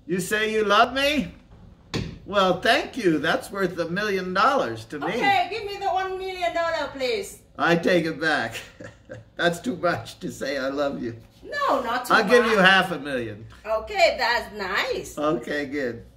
You say you love me? Well, thank you. That's worth $1 million to me. Okay, give me the $1 million, please. I take it back. That's too much to say I love you. No, not too much. I'll give you $500,000. Okay, that's nice. Okay, good.